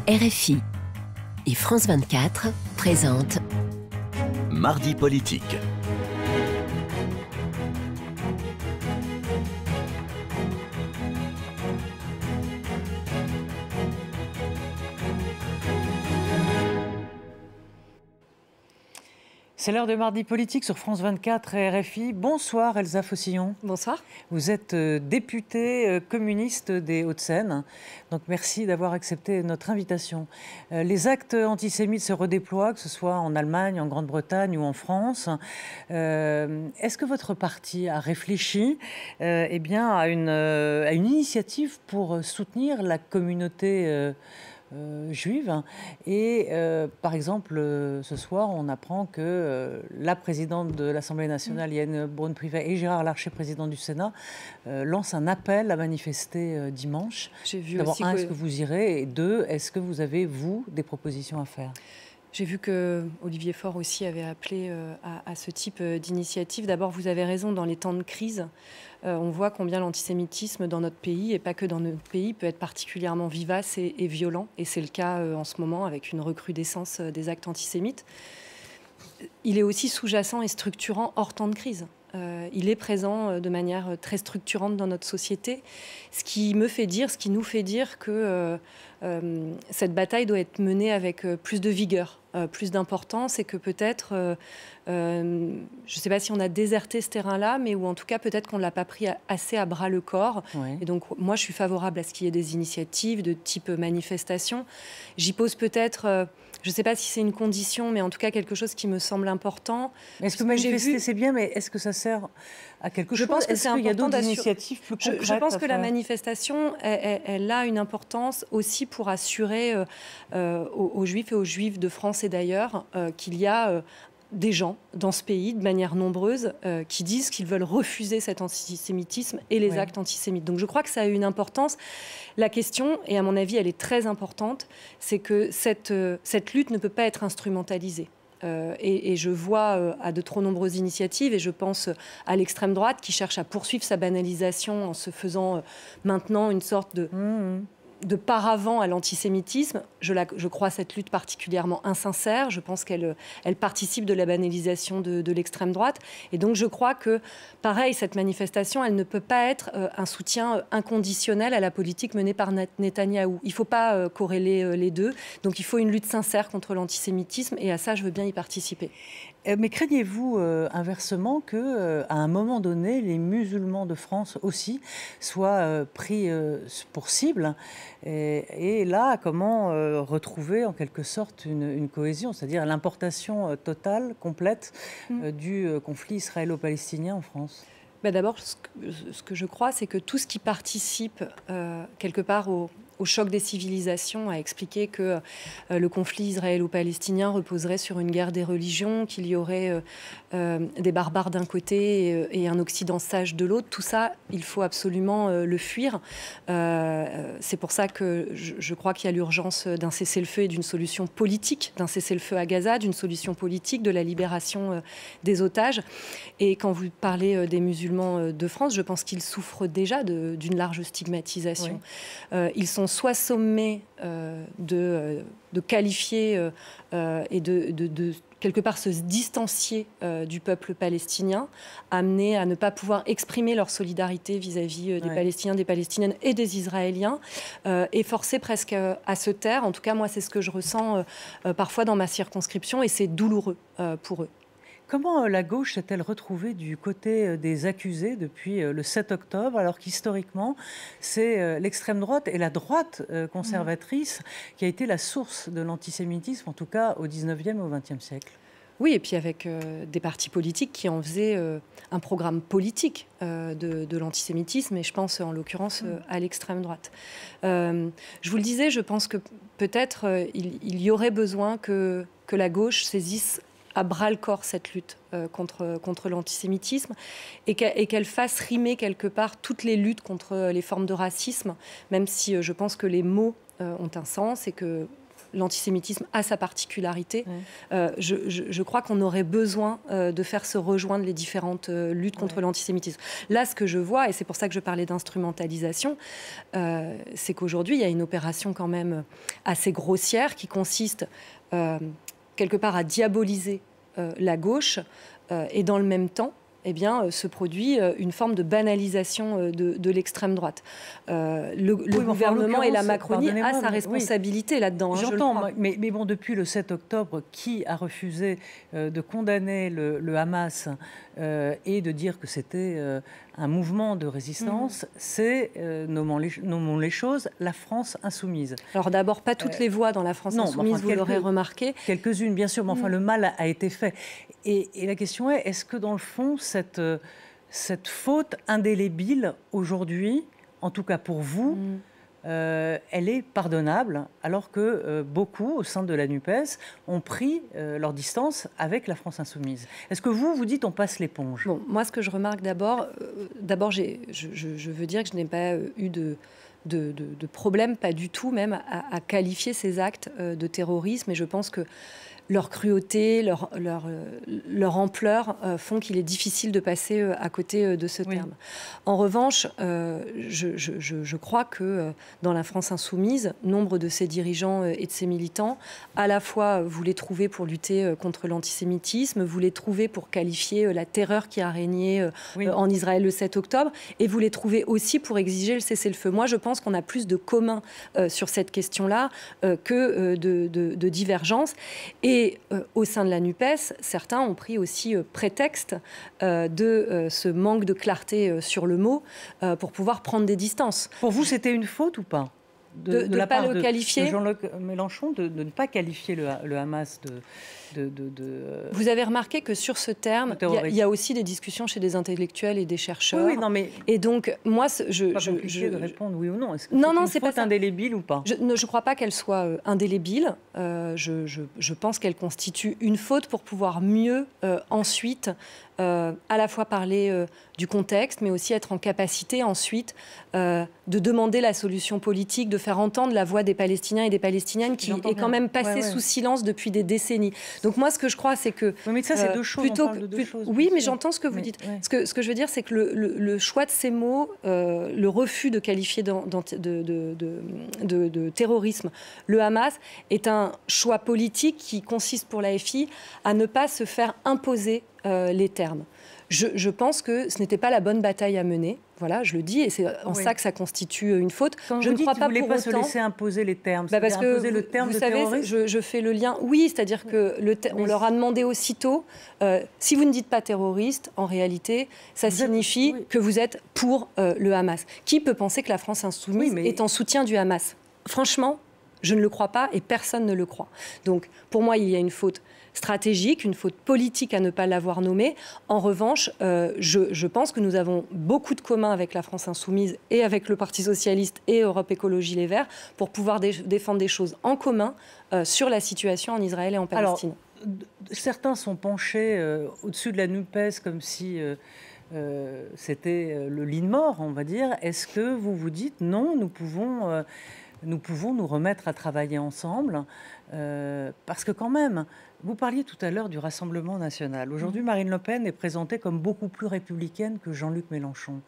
RFI et France 24 présentent Mardi politique. C'est l'heure de Mardi politique sur France 24 et RFI. Bonsoir Elsa Fossillon. Bonsoir. Vous êtes députée communiste des Hauts-de-Seine. Donc merci d'avoir accepté notre invitation. Les actes antisémites se redéploient, que ce soit en Allemagne, en Grande-Bretagne ou en France. Est-ce que votre parti a réfléchi à une initiative pour soutenir la communauté juive et par exemple ce soir on apprend que la présidente de l'Assemblée nationale Yael Braun-Pivet et Gérard Larcher, président du Sénat, lancent un appel à manifester dimanche. J'ai vu d'abord aussi est-ce que vous irez, et deux, est-ce que vous avez vous des propositions à faire? J'ai vu que Olivier Faure aussi avait appelé à ce type d'initiative. D'abord, vous avez raison, dans les temps de crise, on voit combien l'antisémitisme dans notre pays, et pas que dans notre pays, peut être particulièrement vivace et violent. Et c'est le cas en ce moment avec une recrudescence des actes antisémites. Il est aussi sous-jacent et structurant hors temps de crise. Il est présent de manière très structurante dans notre société, ce qui nous fait dire que cette bataille doit être menée avec plus de vigueur, plus d'importance, et que peut-être, je ne sais pas si on a déserté ce terrain-là, mais ou en tout cas peut-être qu'on ne l'a pas pris assez à bras le corps. Oui. Et donc moi je suis favorable à ce qu'il y ait des initiatives de type manifestation. J'y pose peut-être... je ne sais pas si c'est une condition, mais en tout cas quelque chose qui me semble important. Est-ce que manifester, c'est bien, mais est-ce que ça sert à quelque chose? Je pense que c'est important. Est-ce qu'il y a d'autres initiatives plus concrètes? Je pense que la manifestation, elle a une importance aussi pour assurer aux Juifs et aux Juives de France et d'ailleurs qu'il y a des gens dans ce pays, de manière nombreuse, qui disent qu'ils veulent refuser cet antisémitisme et les actes antisémites. Donc je crois que ça a une importance. La question, et à mon avis elle est très importante, c'est que cette lutte ne peut pas être instrumentalisée. Et je vois à de trop nombreuses initiatives, et je pense à l'extrême droite qui cherche à poursuivre sa banalisation en se faisant maintenant une sorte de paravent à l'antisémitisme. Je crois cette lutte particulièrement insincère. Je pense qu'elle participe de la banalisation de l'extrême droite. Et donc je crois que, pareil, cette manifestation, elle ne peut pas être un soutien inconditionnel à la politique menée par Netanyahou. Il ne faut pas corréler les deux. Donc il faut une lutte sincère contre l'antisémitisme, et à ça, je veux bien y participer. Mais craignez-vous inversement qu'à un moment donné, les musulmans de France aussi soient pris pour cible, et là, comment retrouver en quelque sorte une cohésion, c'est-à-dire l'importation totale, complète du conflit israélo-palestinien en France? D'abord, ce que je crois, c'est que tout ce qui participe quelque part au choc des civilisations, a expliqué que le conflit israélo-palestinien reposerait sur une guerre des religions, qu'il y aurait des barbares d'un côté et un Occident sage de l'autre. Tout ça, il faut absolument le fuir. C'est pour ça que je crois qu'il y a l'urgence d'un cessez-le-feu et d'une solution politique, d'un cessez-le-feu à Gaza, d'une solution politique, de la libération des otages. Et quand vous parlez des musulmans de France, je pense qu'ils souffrent déjà d'une large stigmatisation. Oui. Ils sont soit sommés de qualifier et de quelque part se distancier du peuple palestinien, amenés à ne pas pouvoir exprimer leur solidarité vis-à-vis des Palestiniens, des Palestiniennes et des Israéliens, et forcés presque à se taire. En tout cas, moi, c'est ce que je ressens parfois dans ma circonscription, et c'est douloureux pour eux. Comment la gauche s'est-elle retrouvée du côté des accusés depuis le 7 octobre, alors qu'historiquement, c'est l'extrême droite et la droite conservatrice qui a été la source de l'antisémitisme, en tout cas au 19e et au 20e siècle? Oui, et puis avec des partis politiques qui en faisaient un programme politique de l'antisémitisme, et je pense en l'occurrence à l'extrême droite. Je vous le disais, je pense que peut-être il y aurait besoin que la gauche saisisse à bras-le-corps cette lutte contre l'antisémitisme, et qu'elle fasse rimer quelque part toutes les luttes contre les formes de racisme, même si je pense que les mots ont un sens, et que l'antisémitisme a sa particularité. Je crois qu'on aurait besoin de faire se rejoindre les différentes luttes contre l'antisémitisme. Là, ce que je vois, et c'est pour ça que je parlais d'instrumentalisation, c'est qu'aujourd'hui, il y a une opération quand même assez grossière qui consiste quelque part à diaboliser la gauche et dans le même temps, eh bien, se produit une forme de banalisation de l'extrême droite. Le gouvernement et la Macronie a sa responsabilité là-dedans. J'entends, mais bon, depuis le 7 octobre, qui a refusé de condamner le Hamas et de dire que c'était un mouvement de résistance? C'est, nommons les choses, la France insoumise. Alors d'abord, pas toutes les voix dans la France insoumise, vous l'aurez remarqué. Quelques-unes, bien sûr, mais enfin, le mal a été fait. Et la question est-ce que dans le fond, cette faute indélébile aujourd'hui, en tout cas pour vous, elle est pardonnable, alors que beaucoup, au sein de la NUPES, ont pris leur distance avec la France insoumise. Est-ce que vous dites on passe l'éponge? Bon, moi, ce que je remarque d'abord, je veux dire que je n'ai pas eu de problème, pas du tout même, à qualifier ces actes de terrorisme. Et je pense que leur cruauté, leur ampleur font qu'il est difficile de passer à côté de ce terme. En revanche, je crois que dans la France insoumise, nombre de ses dirigeants et de ses militants, à la fois vous les trouvez pour lutter contre l'antisémitisme, vous les trouvez pour qualifier la terreur qui a régné en Israël le 7 octobre, et vous les trouvez aussi pour exiger le cessez-le-feu. Moi, je pense qu'on a plus de commun sur cette question-là que de divergences. Et au sein de la NUPES, certains ont pris aussi prétexte de ce manque de clarté sur le mot pour pouvoir prendre des distances. Pour vous, c'était une faute ou pas de ne pas le qualifier. De Jean-Luc Mélenchon, de ne pas qualifier le Hamas Vous avez remarqué que sur ce terme, il y a aussi des discussions chez des intellectuels et des chercheurs. Oui, non, mais et donc, moi, de répondre oui ou non. Est-ce que c'est une faute indélébile ou pas? Je ne crois pas qu'elle soit indélébile. Je pense qu'elle constitue une faute pour pouvoir mieux ensuite à la fois parler du contexte, mais aussi être en capacité ensuite de demander la solution politique, de faire entendre la voix des Palestiniens et des Palestiniennes qui est quand même passée sous silence depuis des décennies. Donc moi, ce que je crois, c'est que... Oui, mais ça, c'est deux choses. Oui, mais j'entends ce que vous dites. Ce que je veux dire, c'est que le choix de ces mots, le refus de qualifier de terrorisme le Hamas, est un choix politique qui consiste pour l'AFI à ne pas se faire imposer les termes. Je pense que ce n'était pas la bonne bataille à mener. Voilà, je le dis, et c'est en ça que ça constitue une faute. Quand je ne crois pas pour autant se laisser imposer les termes. Parce que imposer le terme vous de savez, terrorisme. je fais le lien. Oui, c'est-à-dire que on leur a demandé aussitôt si vous ne dites pas terroriste, en réalité, ça signifie que vous êtes pour le Hamas. Qui peut penser que la France insoumise est en soutien du Hamas? Franchement, je ne le crois pas et personne ne le croit. Donc, pour moi, il y a une faute stratégique, une faute politique à ne pas l'avoir nommée. En revanche, je pense que nous avons beaucoup de communs avec la France insoumise et avec le Parti socialiste et Europe Écologie Les Verts pour pouvoir défendre des choses en commun sur la situation en Israël et en Palestine. Alors, certains sont penchés au-dessus de la NUPES comme si c'était le lit de mort, on va dire. Est-ce que vous vous dites non, nous pouvons nous remettre à travailler ensemble parce que quand même, vous parliez tout à l'heure du Rassemblement national. Aujourd'hui, Marine Le Pen est présentée comme beaucoup plus républicaine que Jean-Luc Mélenchon.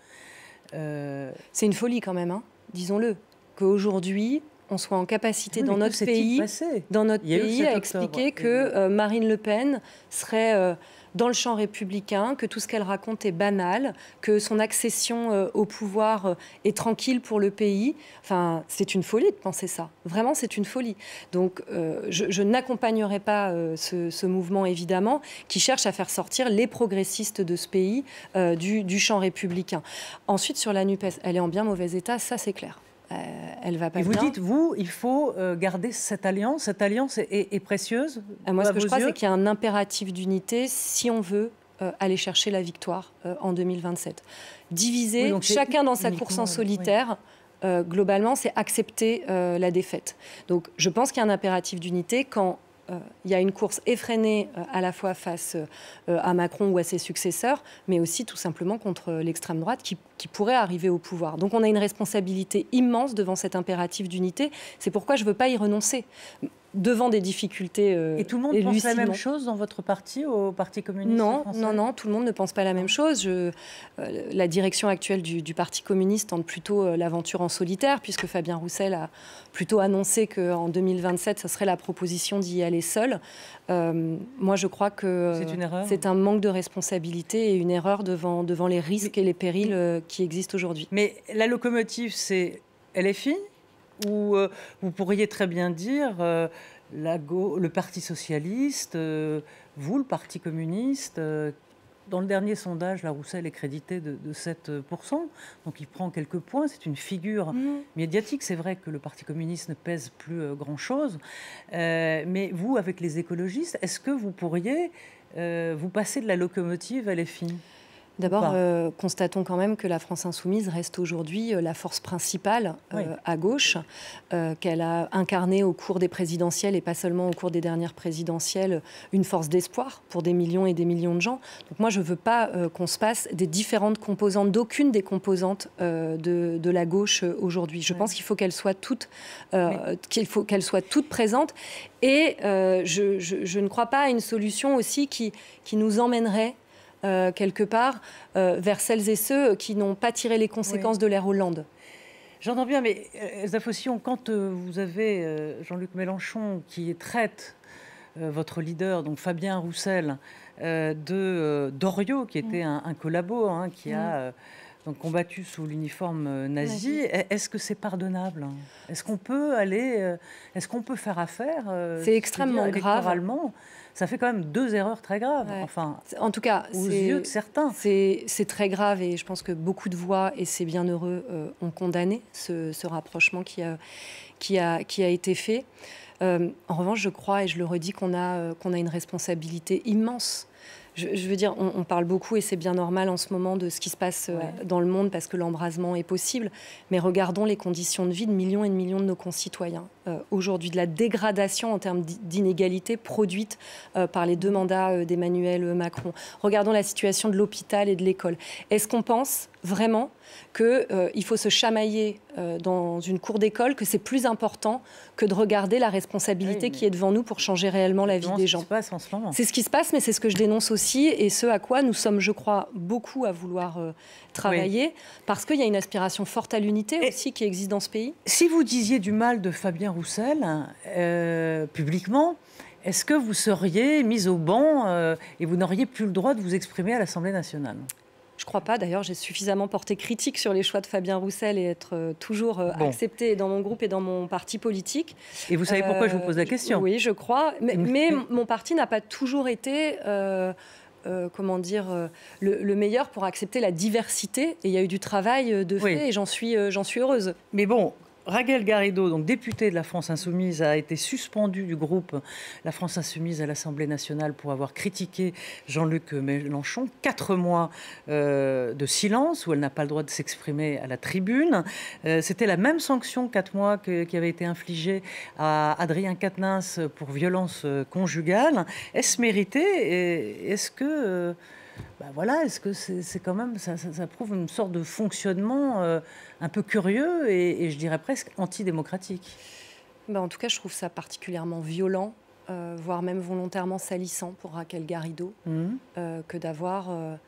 C'est une folie quand même, hein, disons-le, qu'aujourd'hui, on soit en capacité dans notre pays à expliquer que Marine Le Pen serait dans le champ républicain, que tout ce qu'elle raconte est banal, que son accession au pouvoir est tranquille pour le pays. Enfin, c'est une folie de penser ça. Vraiment, c'est une folie. Donc, je n'accompagnerai pas ce mouvement, évidemment, qui cherche à faire sortir les progressistes de ce pays du champ républicain. Ensuite, sur la NUPES, elle est en bien mauvais état, ça c'est clair. Elle va pas bien. Et vous dites, il faut garder cette alliance. Cette alliance est précieuse. Moi, ce que je crois, c'est qu'il y a un impératif d'unité si on veut aller chercher la victoire en 2027. Diviser, chacun dans sa course en solitaire, globalement, c'est accepter la défaite. Donc, je pense qu'il y a un impératif d'unité quand il y a une course effrénée à la fois face à Macron ou à ses successeurs, mais aussi tout simplement contre l'extrême droite qui pourrait arriver au pouvoir. Donc on a une responsabilité immense devant cet impératif d'unité. C'est pourquoi je ne veux pas y renoncer. devant des difficultés. Et tout le monde pense la même chose dans votre parti, au Parti communiste français ? Non, tout le monde ne pense pas la même chose. La direction actuelle du Parti communiste tente plutôt l'aventure en solitaire, puisque Fabien Roussel a plutôt annoncé qu'en 2027, ce serait la proposition d'y aller seul. Moi, je crois que c'est un manque de responsabilité et une erreur devant les risques et les périls qui existent aujourd'hui. Mais la locomotive, c'est LFI ? Ou vous pourriez très bien dire le Parti socialiste, vous, le Parti communiste. Dans le dernier sondage, la Roussel est crédité de 7%, donc il prend quelques points. C'est une figure médiatique. C'est vrai que le Parti communiste ne pèse plus grand-chose. Mais vous, avec les écologistes, est-ce que vous pourriez vous passer de la locomotive à LFI ? D'abord, constatons quand même que la France insoumise reste aujourd'hui la force principale à gauche, qu'elle a incarnée au cours des présidentielles et pas seulement au cours des dernières présidentielles, une force d'espoir pour des millions et des millions de gens. Donc moi, je ne veux pas qu'on se passe des différentes composantes, d'aucune des composantes de la gauche aujourd'hui. Je pense qu'il faut qu'elles soient toutes, présentes. Et je ne crois pas à une solution aussi qui nous emmènerait quelque part vers celles et ceux qui n'ont pas tiré les conséquences de l'ère Hollande. J'entends bien, mais Elsa Faucillon, quand vous avez Jean-Luc Mélenchon qui traite votre leader, donc Fabien Roussel, de Doriot, qui était un collabo, qui a donc combattu sous l'uniforme nazi, est-ce que c'est pardonnable ? Est-ce qu'on peut est-ce qu'on peut faire affaire c'est extrêmement grave. Ça fait quand même 2 erreurs très graves, en tout cas, aux yeux de certains. C'est très grave et je pense que beaucoup de voix, et c'est bien heureux, ont condamné ce rapprochement qui a été fait. En revanche, je crois, et je le redis, qu'on a une responsabilité immense. Je veux dire, on parle beaucoup, et c'est bien normal en ce moment, de ce qui se passe dans le monde, parce que l'embrasement est possible. Mais regardons les conditions de vie de millions et de millions de nos concitoyens. Aujourd'hui, de la dégradation en termes d'inégalité produite par les 2 mandats d'Emmanuel Macron. Regardons la situation de l'hôpital et de l'école. Est-ce qu'on pense vraiment qu'il faut se chamailler dans une cour d'école, que c'est plus important que de regarder la responsabilité qui est devant nous pour changer réellement la vie des gens. C'est ce qui se passe en ce moment. C'est ce qui se passe, mais c'est ce que je dénonce aussi, et ce à quoi nous sommes, je crois, beaucoup à vouloir travailler, parce qu'il y a une aspiration forte à l'unité aussi qui existe dans ce pays. Si vous disiez du mal de Fabien Roussel publiquement, est-ce que vous seriez mise au banc et vous n'auriez plus le droit de vous exprimer à l'Assemblée nationale ? Je ne crois pas. D'ailleurs, j'ai suffisamment porté critique sur les choix de Fabien Roussel et être toujours acceptée dans mon groupe et dans mon parti politique. Et vous savez pourquoi je vous pose la question ? Oui, je crois. Mais mon parti n'a pas toujours été... le meilleur pour accepter la diversité. Et il y a eu du travail de fait et j'en suis heureuse. Mais bon, Raquel Garrido, donc députée de la France Insoumise, a été suspendue du groupe La France Insoumise à l'Assemblée nationale pour avoir critiqué Jean-Luc Mélenchon. 4 mois de silence où elle n'a pas le droit de s'exprimer à la tribune. C'était la même sanction, 4 mois, qui avait été infligée à Adrien Quatennens pour violence conjugale. Est-ce mérité et est-ce que... est-ce que c'est quand même, ça prouve une sorte de fonctionnement un peu curieux et je dirais presque antidémocratique. En tout cas, je trouve ça particulièrement violent, voire même volontairement salissant pour Raquel Garrido, que d'avoir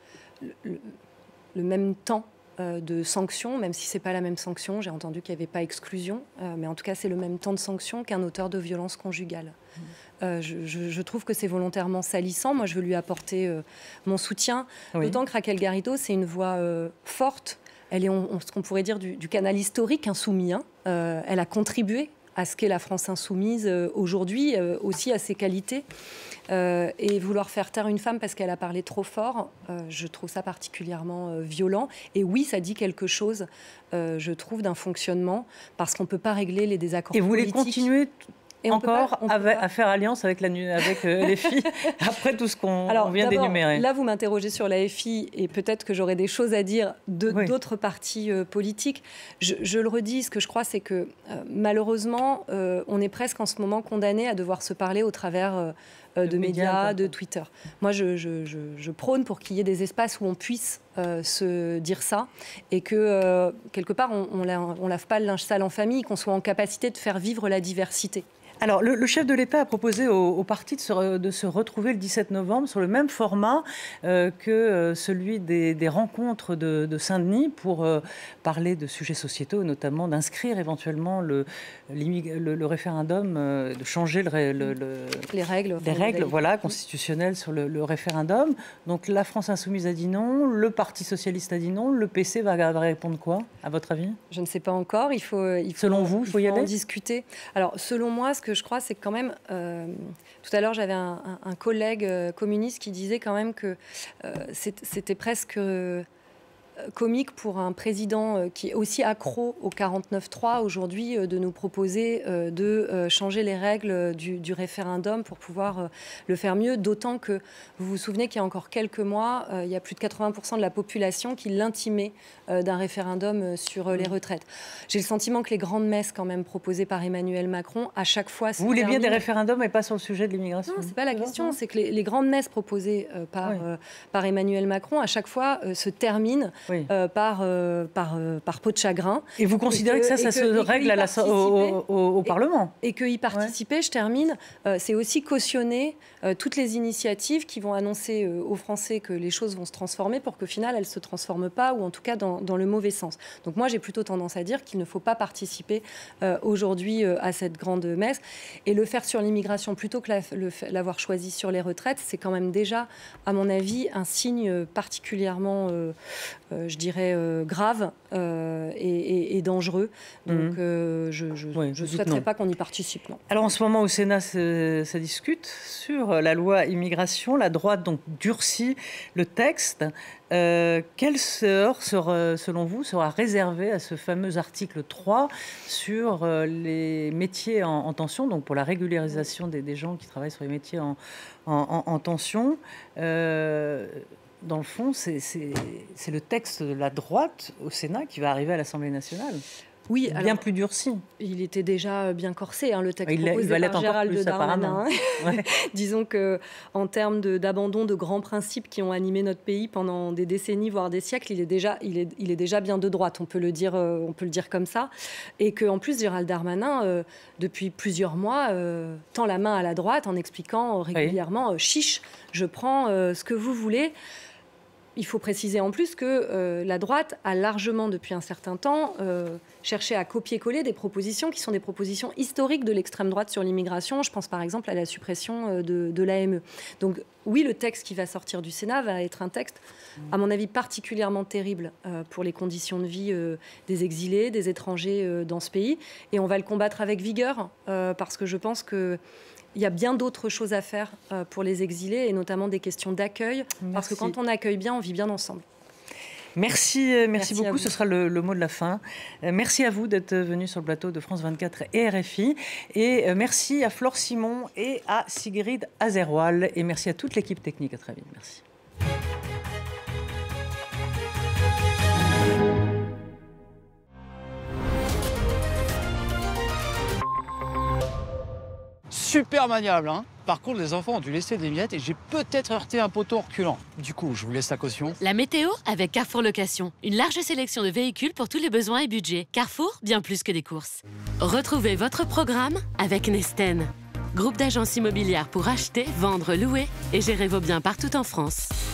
le même temps de sanction, même si ce n'est pas la même sanction. J'ai entendu qu'il n'y avait pas exclusion, mais en tout cas, c'est le même temps de sanction qu'un auteur de violence conjugale. Je trouve que c'est volontairement salissant. Moi, je veux lui apporter mon soutien. D'autant que Raquel Garrido, c'est une voix forte. Elle est ce qu'on pourrait dire du canal historique insoumis. Elle a contribué à ce qu'est la France insoumise aujourd'hui, aussi à ses qualités. Et vouloir faire taire une femme parce qu'elle a parlé trop fort, je trouve ça particulièrement violent. Et oui, ça dit quelque chose, je trouve, d'un fonctionnement, parce qu'on ne peut pas régler les désaccords politiques. Et vous voulez continuer à faire alliance avec les filles après tout ce qu'on vient d'énumérer. Là, vous m'interrogez sur la FI et peut-être que j'aurai des choses à dire d'autres partis politiques. Je le redis, ce que je crois, c'est que malheureusement, on est presque en ce moment condamné à devoir se parler au travers de médias, de Twitter. Moi, je prône pour qu'il y ait des espaces où on puisse se dire ça et que, quelque part, on lave pas le linge sale en famille, qu'on soit en capacité de faire vivre la diversité. Alors, le chef de l'État a proposé aux partis de se retrouver le 17 novembre sur le même format que celui des rencontres de Saint-Denis pour parler de sujets sociétaux, notamment d'inscrire éventuellement le référendum, de changer les règles voilà, constitutionnelles sur le référendum. Donc la France Insoumise a dit non, le Parti Socialiste a dit non, le PC va répondre quoi, à votre avis? Je ne sais pas encore, selon vous, il faut y aller, en discuter. Alors, selon moi, ce que je crois, c'est que quand même, tout à l'heure, j'avais un collègue communiste qui disait quand même que c'était presque comique pour un président qui est aussi accro au 49.3 aujourd'hui de nous proposer de changer les règles du référendum pour pouvoir le faire mieux, d'autant que vous vous souvenez qu'il y a encore quelques mois, il y a plus de 80% de la population qui l'intimait d'un référendum sur les retraites. J'ai le sentiment que les grandes messes quand même proposées par Emmanuel Macron, à chaque fois... Vous voulez bien des référendums et pas sur le sujet de l'immigration? Non, c'est pas la question, c'est que les grandes messes proposées par Emmanuel Macron, à chaque fois se terminent par peau de chagrin. Et vous considérez que ça se règle au Parlement? Et que y participer, je termine, c'est aussi cautionner toutes les initiatives qui vont annoncer aux Français que les choses vont se transformer pour qu'au final, elles ne se transforment pas, ou en tout cas dans le mauvais sens. Donc moi, j'ai plutôt tendance à dire qu'il ne faut pas participer aujourd'hui à cette grande messe. Et le faire sur l'immigration plutôt que l'avoir choisi sur les retraites, c'est quand même déjà, à mon avis, un signe particulièrement... je dirais, grave et dangereux. Donc, je ne souhaiterais pas qu'on y participe. Non. Alors, en ce moment, au Sénat, ça discute sur la loi immigration. La droite, donc, durcit le texte. Quel sort, selon vous, sera réservé à ce fameux article 3 sur les métiers en tension, donc pour la régularisation des gens qui travaillent sur les métiers en tension? Dans le fond, c'est le texte de la droite au Sénat qui va arriver à l'Assemblée nationale. Oui, bien plus durci. Il était déjà bien corsé, le texte proposé par Gérald Darmanin. Disons qu'en termes d'abandon de grands principes qui ont animé notre pays pendant des décennies, voire des siècles, il est déjà bien de droite, on peut le dire comme ça. Et qu'en plus, Gérald Darmanin, depuis plusieurs mois, tend la main à la droite en expliquant régulièrement « chiche, je prends ce que vous voulez ». Il faut préciser en plus que la droite a largement, depuis un certain temps, cherché à copier-coller des propositions qui sont des propositions historiques de l'extrême droite sur l'immigration. Je pense par exemple à la suppression de l'AME. Donc oui, le texte qui va sortir du Sénat va être un texte, à mon avis, particulièrement terrible pour les conditions de vie des exilés, des étrangers dans ce pays. Et on va le combattre avec vigueur parce que je pense que il y a bien d'autres choses à faire pour les exilés, et notamment des questions d'accueil. Parce que quand on accueille bien, on vit bien ensemble. Merci beaucoup. Ce sera le mot de la fin. Merci à vous d'être venus sur le plateau de France 24 et RFI. Et merci à Flore Simon et à Sigrid Azerwal. Et merci à toute l'équipe technique. À très vite. Merci. Super maniable, hein. Par contre, les enfants ont dû laisser des miettes et j'ai peut-être heurté un poteau en reculant. Du coup, je vous laisse la caution. La météo avec Carrefour Location. Une large sélection de véhicules pour tous les besoins et budgets. Carrefour, bien plus que des courses. Retrouvez votre programme avec Nesten. Groupe d'agences immobilières pour acheter, vendre, louer et gérer vos biens partout en France.